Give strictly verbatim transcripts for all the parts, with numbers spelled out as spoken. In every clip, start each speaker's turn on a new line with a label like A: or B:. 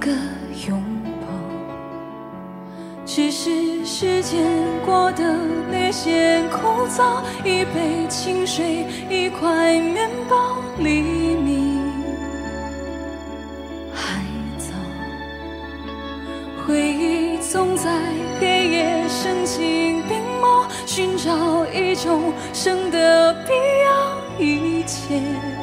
A: 个拥抱。只是时间过得略显枯燥，一杯清水，一块面包，黎明还早。回忆总在黑夜深情并茂，寻找一种生的必要，一切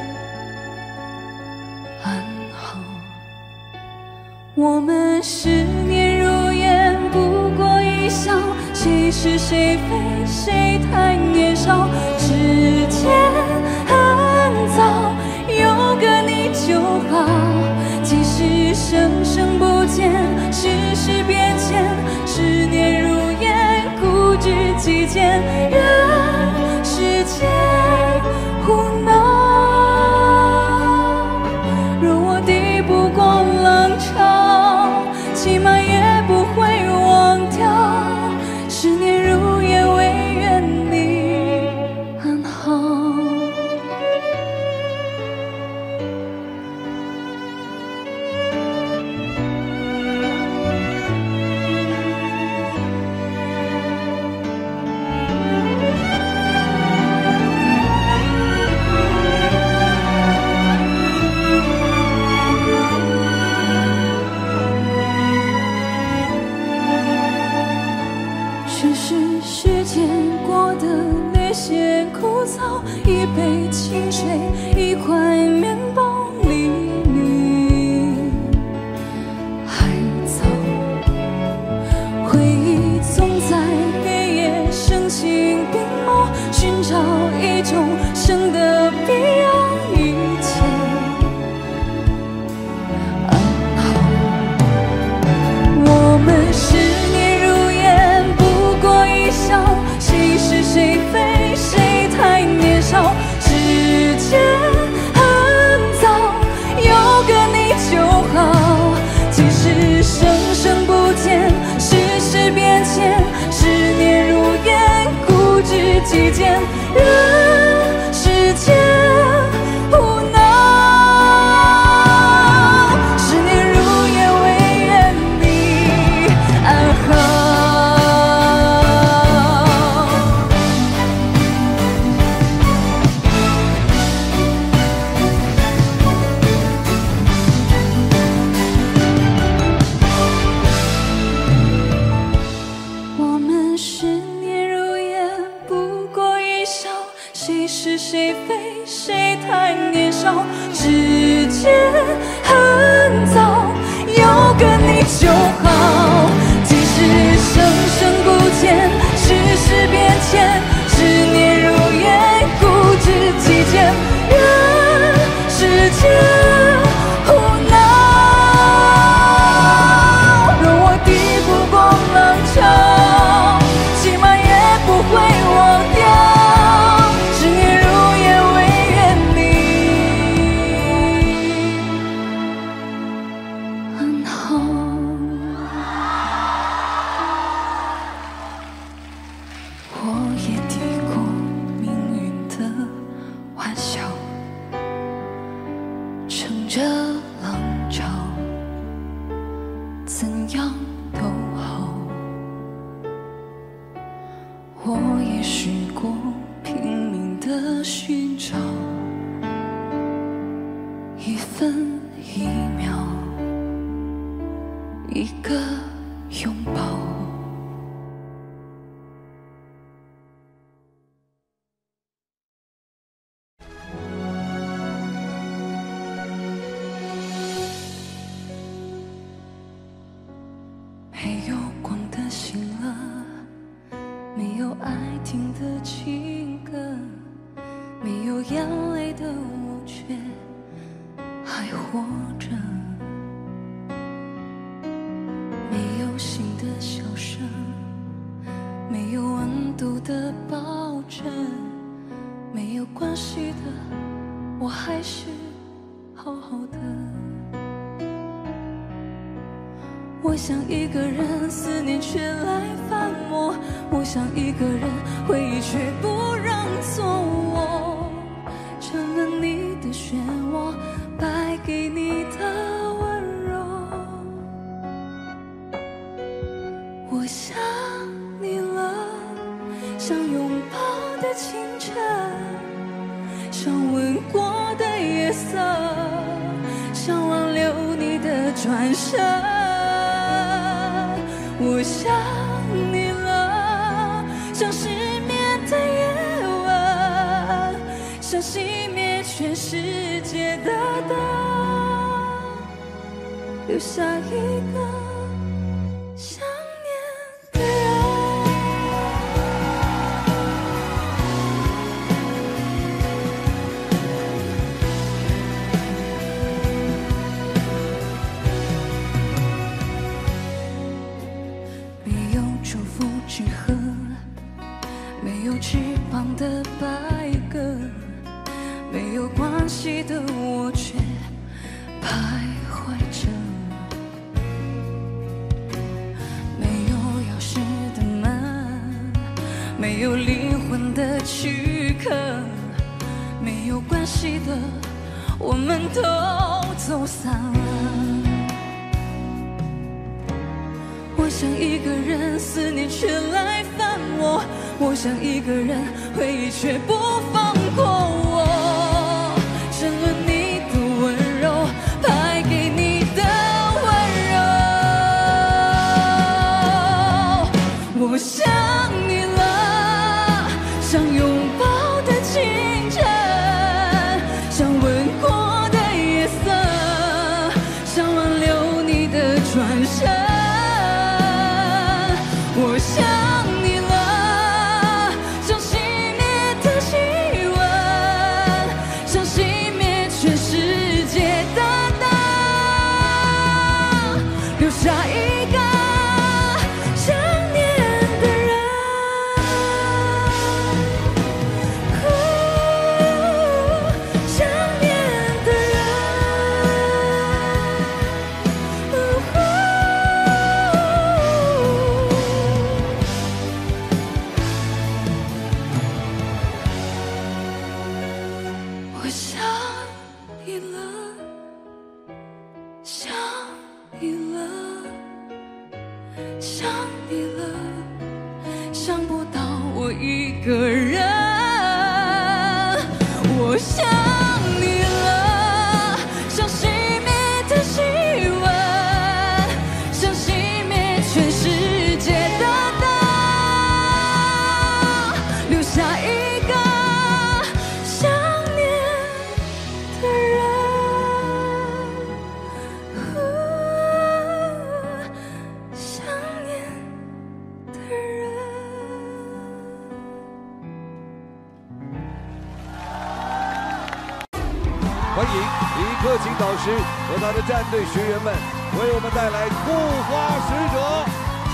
A: 安好。我们十年如烟，不过一笑，谁是谁非，谁太年少。时间很早，有个你就好。即使生生不见，世事变迁，十年如烟，固执己见，任世界胡闹。若我抵不过浪潮，起码也不会忘掉。十年如烟，唯愿你安好。只是时间过得略显枯燥，一杯清水，一块面包，黎明还早。回忆总在黑夜深情并茂，寻找一种生的必要，一切安好。我们是谁是谁非，谁太年少。时间很早，有个你就好。即使生生不见，世事变迁，十年如烟，固执己见，任世界胡闹。十年如烟，唯愿你安好。谁是谁非，谁太年少。时间很早，有个你就好。即使生生不见，世事变迁，十年如烟，固执己见，任世界胡闹。若我抵不过浪潮，起码也不会忘掉。我也抵过命运的玩笑，乘着浪潮，怎样都好。我也试过拼命的寻找，一分一秒，一个拥抱。没有光的醒了，没有爱听的情歌，没有眼泪的我却还活着，没有心的笑声，没有温度的抱枕，没有关系的，我还是好好的。我想一个人，思念却来翻磨；我想一个人，回忆却不让做我。成了你的漩涡，败给你的温柔。 晨，像吻过的夜色，想挽留你的转身。我想你了，像失眠的夜晚，想熄灭全世界的灯，留下一个想念的人。没有祝福纸鹤，没有翅膀的白鸽，没有关系的我却徘徊着，没有钥匙的门，没有灵魂的躯壳，没有关系的我们都走散了。我想一个人思念却来烦我，我想一个人回忆却不放过我。争了你的温柔，败给你的温柔。我想你了，像拥抱的清晨，像吻过的夜色，想挽留你的转身。我想你了，像熄灭的气温，像熄灭全世界的灯，留下一个想念的人。哦，想念的人。我想你了，想你了，想你了，想不到我一个人。我想你了，像熄灭的气温，像熄灭全世界的灯，留下一个想念的人。想念的人。
B: 欢迎李克勤导师和他的战队学员们为我们带来《护花使者》。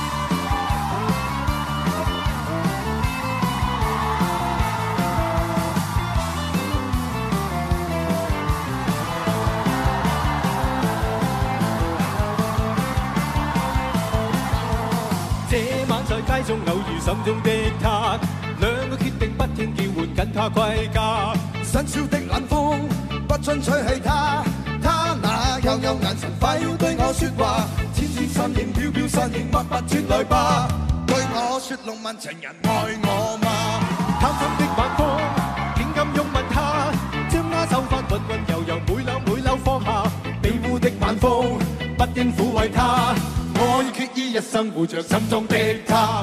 C: 這晚在街中偶遇心中的他，兩個決定不聽叫喚跟他歸家。
D: 新潮的冷風不准吹起他，他那幽幽眼神快要對我說話，纖纖身影飄飄身影默默傳來吧，對我說浪漫情人愛我嗎？
C: 貪心的晚風竟敢擁吻他，將那手法溫溫柔柔每縷每縷放下，庇護的晚風不應撫慰他，我已決意一生護着心中的他。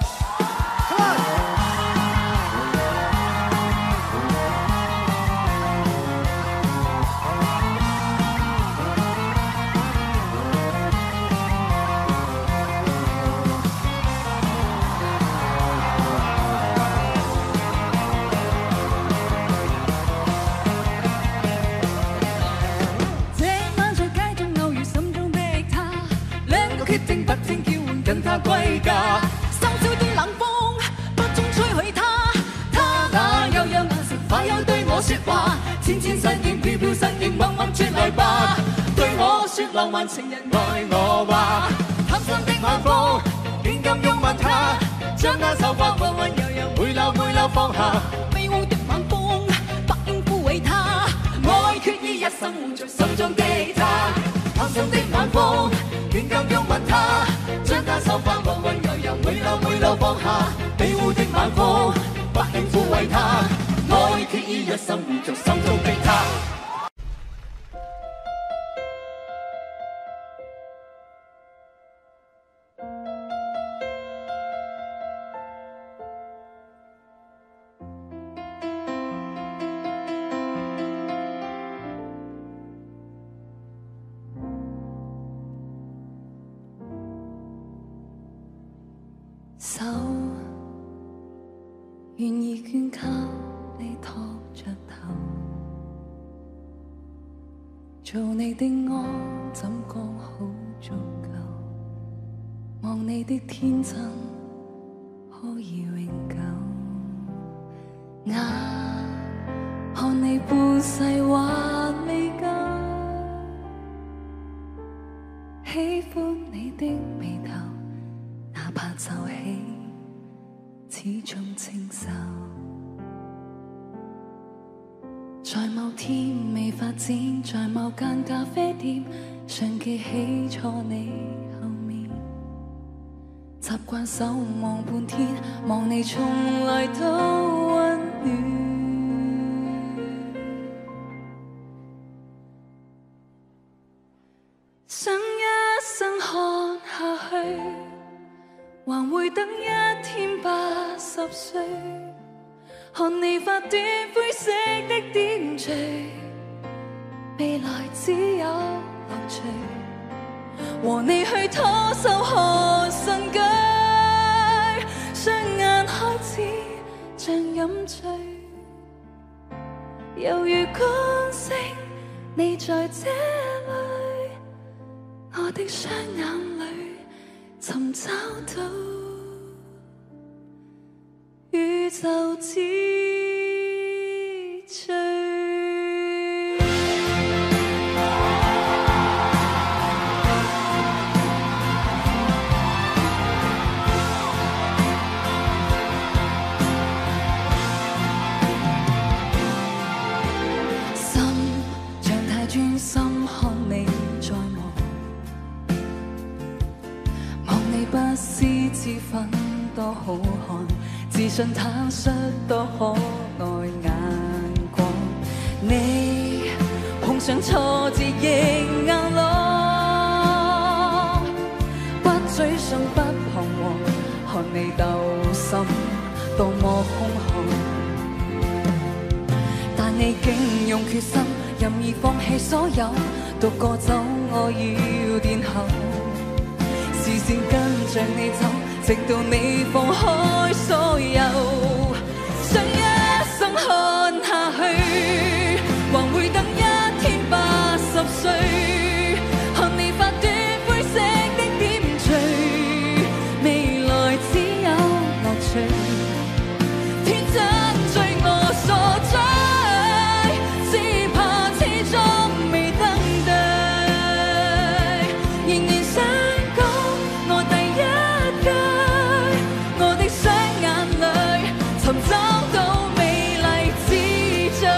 C: 跟他歸家，
A: 深宵的冷風不中吹去他，他那幽幽眼神快有對我說話，纖纖身影飄飄身影默默傳來吧，對我說浪漫情人愛我吧，貪心的晚風竟敢擁吻他，將那手法溫溫柔柔每縷每縷放下，庇護的晚風不應撫慰他，我已決意一生護着心中的他，貪心的晚風竟敢擁吻他，將他手法溫溫柔柔每縷每縷放下，庇護的晚風不應撫慰他，
C: 一生護着心中的他。
A: 手願意捐給你托着頭，做你的安怎剛好足夠，望你的天真可以永久，眼看你半世還未夠，喜歡你的眉頭。哪怕皺起，始終清秀。在某天未發展，在某間咖啡店，尚記起錯你後面，習慣守望半天，望你從來都溫暖。想一生看下去。還會等一天八十歲，看你發端灰色的點綴，未來只有樂趣，和你去拖手看新居，雙眼開始像飲醉，猶如觀星，你在這裏，我的雙眼裏尋找到宇宙之最。心像太專心看你在望，望你不思之分多好看，自信坦率多可愛眼光，你碰上挫折亦硬朗，不沮喪不彷徨，看你鬥心多麼兇悍，但你竟用決心任意放棄所有，獨個走我要殿後，視線跟着你走，直到你放開所有，想一生看下去，還會等一天八十歲，看你發端灰色的點綴，未來只有樂趣，天真醉我所追，只怕始終未登對，仍然想講我第一句，我的雙眼裏尋找到美麗之最，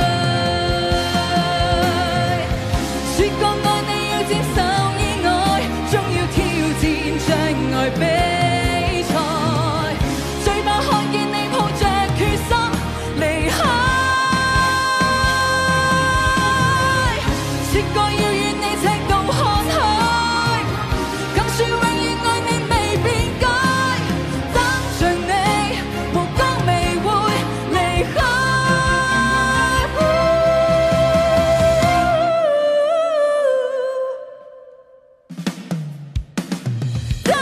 A: 說過愛你要接受意外，終要挑戰障礙比賽，最怕看見你抱着決心離開，說過要與你赤道看海，更說永遠愛你未變改，等着你無講未會離開。等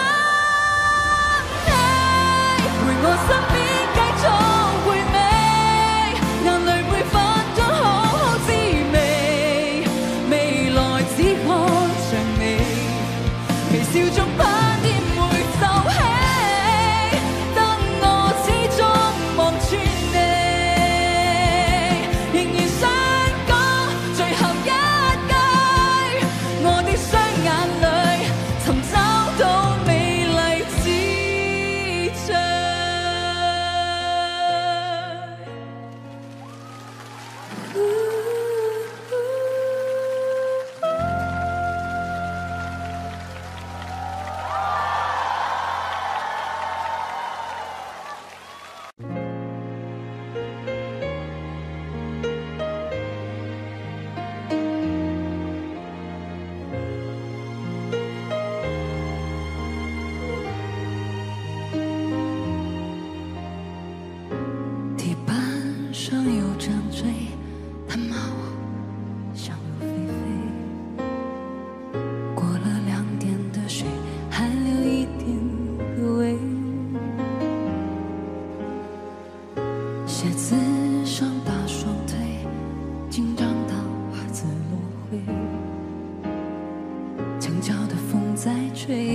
A: 你陪我身邊繼續回味，眼淚會分咗好好滋味，未來只看着你，微笑中不厭會皺起，等我始終望穿你，仍然想講最後一句，我的雙眼裏尋找到美麗之最。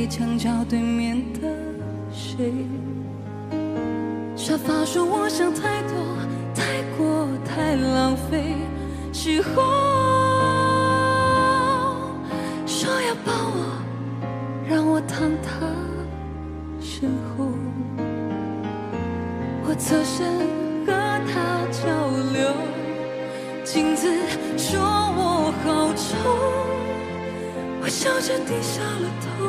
A: 在墙角对面的谁？沙发说我想太多，太过，太浪费。时候说要抱我，让我躺他身后。我侧身和他交流，镜子说我好丑，我笑着低下了头，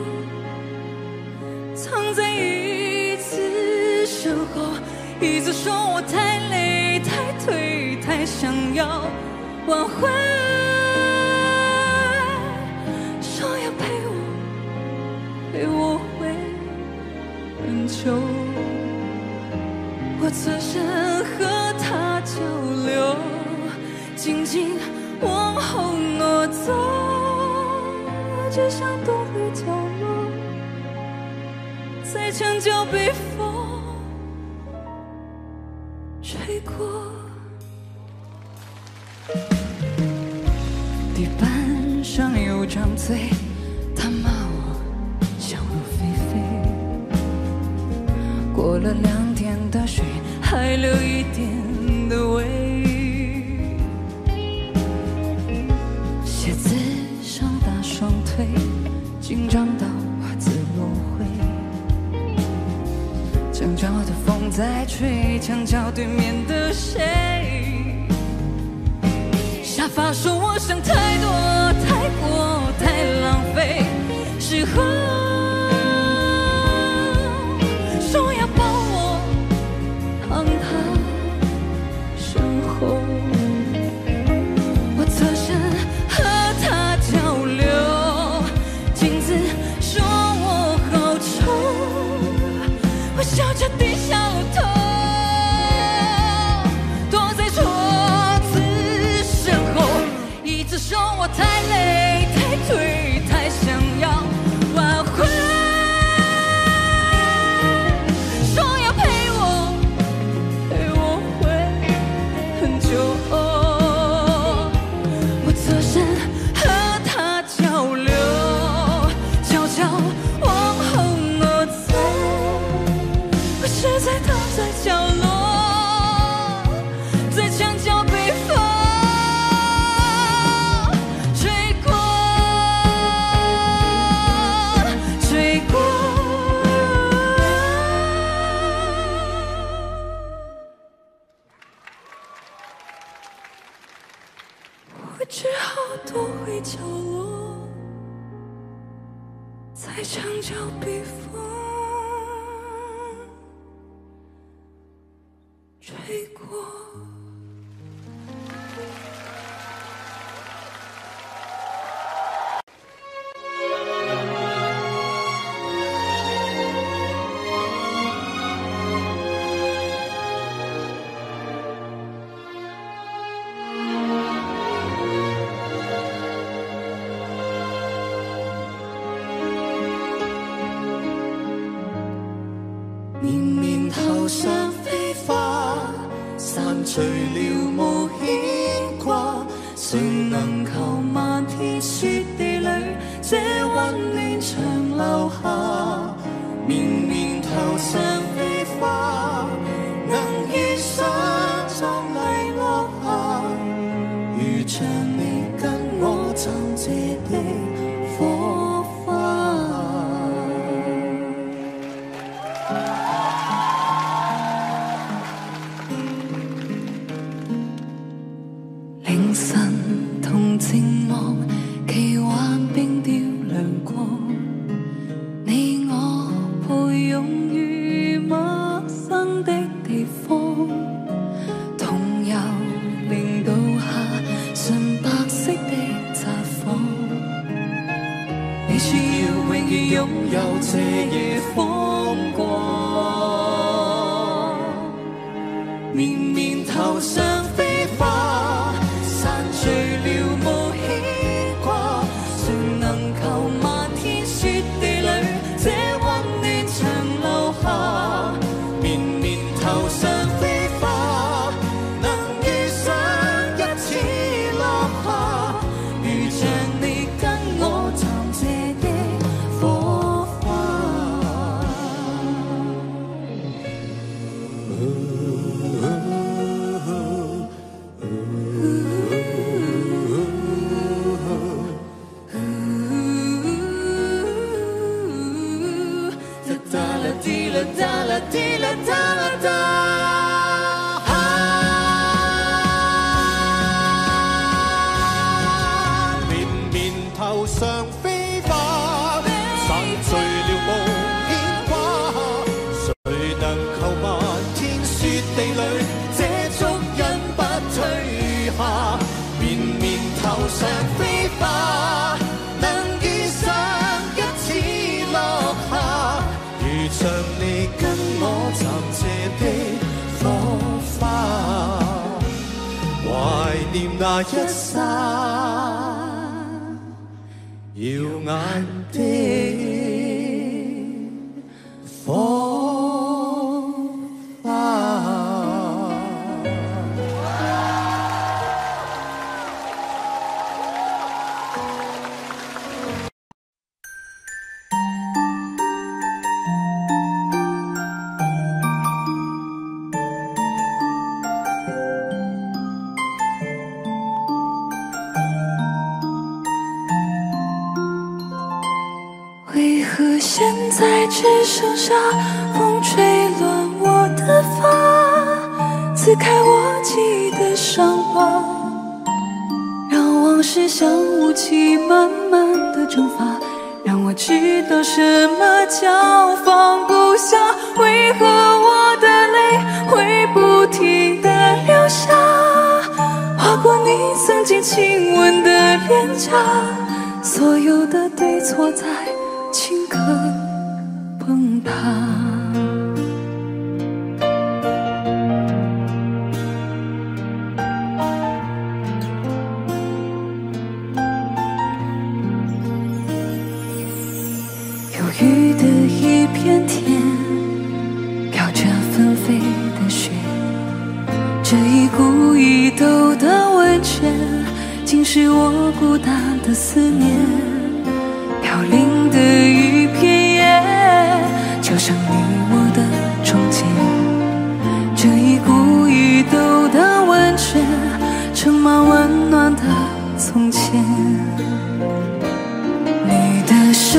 A: 藏在椅子身后。椅子说我太累太颓，太想要挽回，说要陪我陪我回很久。我侧身和他交流，静静往后挪走，只想躲回角落，在墙角被风吹过。地板上有张嘴，他骂我想入非非。过了两天的水，还留一点的味。鞋子上打双腿，紧张到袜子落灰。墙角的风在吹，墙角对面的谁？沙发说我想太多，太过，太浪费。时候说要抱我，躺他身后。我侧身和他交流，镜子说我好丑，我笑着低下了头，躲在桌子身后。椅子说我太累太颓，太想要挽回，说要陪我陪我回很久。我侧身和他交流，悄悄往后挪走，我实在躺在角落，在墙角被风吹过吹过。我只好躲回角落，在墙角被风吹过。
C: 绵绵头上飛花，散除了無牽掛。誰能求漫天雪地裏，這溫暖長留下？綿綿頭上飛花，能遇上壯麗落霞，如像你跟我暫借的火花。凌晨同靜望奇幻冰雕亮光，你我抱擁於陌生的地方，同遊零度下純白色的札幌。你說要永遠擁有這夜風光，綿綿頭上飛花，散除了無牽掛。誰能求漫天雪地裏，這溫暖長留下？綿綿頭上飛花，能遇上一次落霞，如像你跟我暫借的火上飛花，能遇上一次落下，如像你跟我暫借的火花，懷念那一剎耀眼的火花。
A: 为何现在只剩下风吹乱我的发，撕开我记忆的伤疤，让往事像雾气慢慢的蒸发，让我知道什么叫放不下。为何我的泪会不停地流下，划过你曾经亲吻的脸颊，所有的对错在顷刻崩塌。忧郁的一片天，飘着纷飞的雪，这一股一斗的温泉，竟是我孤单的思念。飘零的一片叶，就像你我的中间，这一股一斗的温泉，盛满温暖的从前。你的手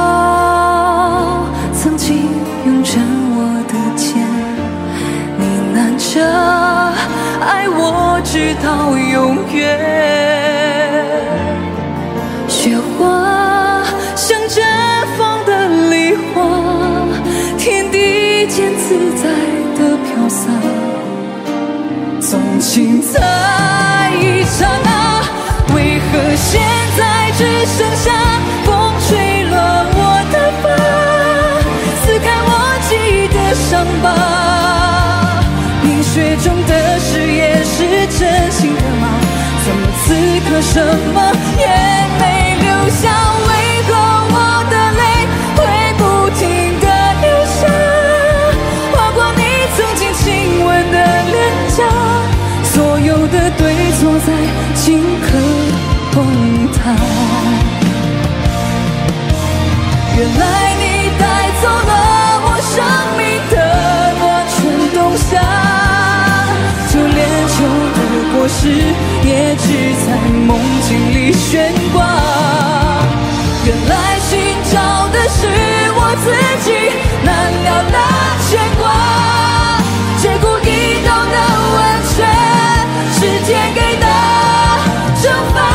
A: 曾经拥着我的肩，你拿着爱我直到永远。雪花像绽放的梨花，天地间自在的飘洒。纵情在一刹那，为何现在只剩下风吹乱我的发，撕开我记忆的伤疤。冰雪中的誓言是真心的吗？怎么此刻什么也没留下？为何我的泪会不停地流下，划过你曾经亲吻的脸颊，所有的对错在顷刻崩塌。原来你带走了我生命的暖春冬夏，就连秋的果实也只在梦境里悬挂。原来寻找的是我自己难了的牵挂，这股一斗的温泉是天给的惩罚。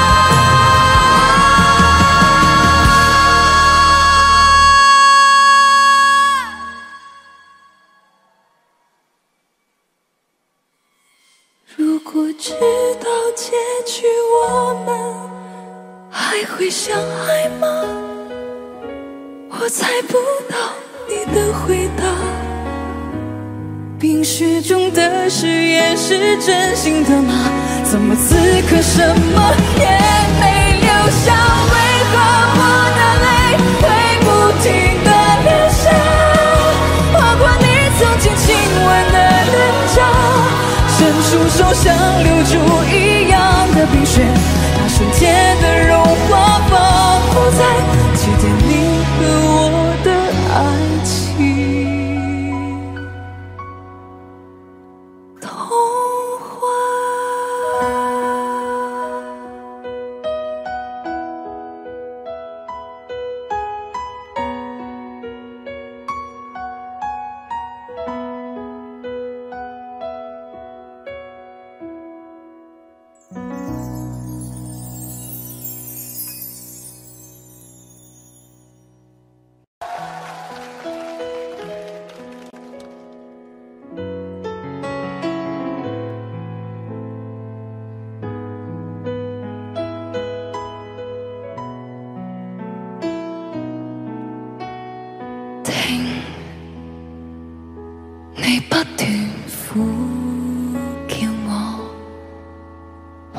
A: 如果知道结局，我们还会相爱吗？我猜不到你的回答。冰雪中的誓言是真心的吗？怎么此刻什么也没留下？为何我的泪会不停地流下，划过你曾经亲吻的脸颊，伸出手想留住一样的冰雪，那瞬间的融化，仿佛在祭奠你和我的爱情童话。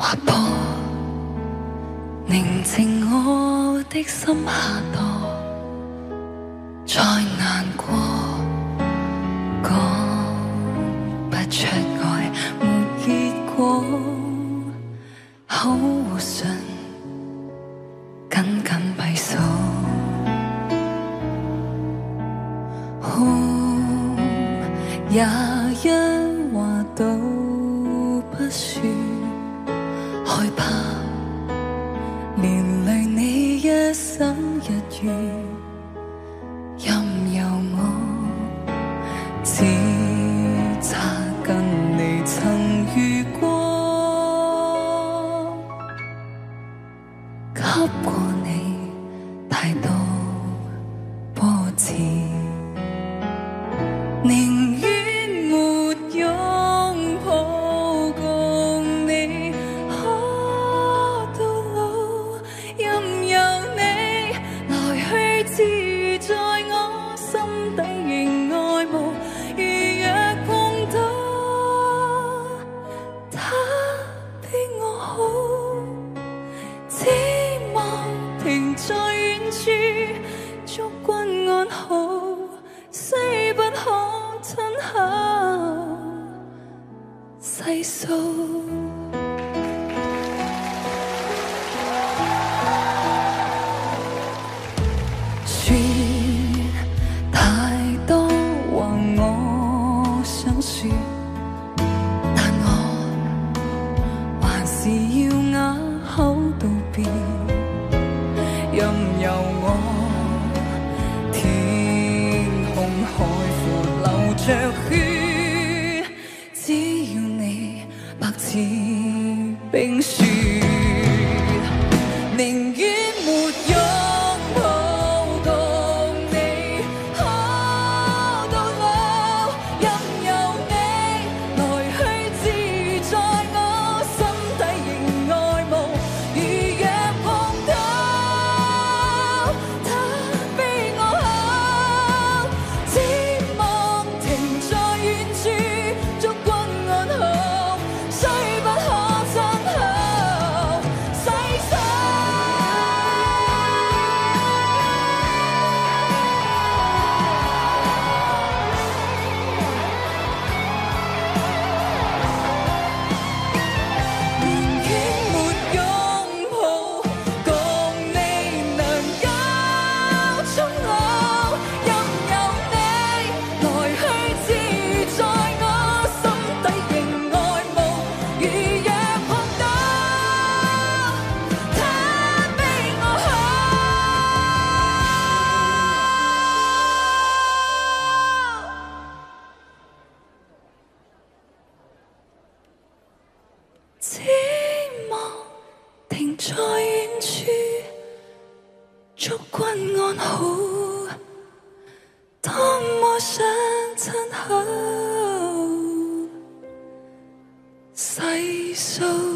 A: 滑坡，寧靜我的心下墮，再難過，講不出愛沒結果，口和唇緊緊閉鎖，也一話都不說，害怕連累你一生一月，任由我只差跟你曾遇過，給過你太多波折，寧願沒擁抱共你可到老，任由你來去自在我心底仍愛慕，如若碰到他比我好，只望停在遠處，祝君安好，誓不可親口細數。說太多話我想說，但我還是要啞口道別，任由我天空海闊流着血，只要你白似冰雪，寧願沒擁抱共你可到老，任由你來去自在我心底仍愛慕，如若碰到他比我好，只望停在遠處，祝君安好，雖不可親口細數。寧願沒擁抱，共你能夠終老，任由你來去自在我心底仍愛慕，如若碰到他比我好，只望停在遠處，祝君安好，多麼想親口細數。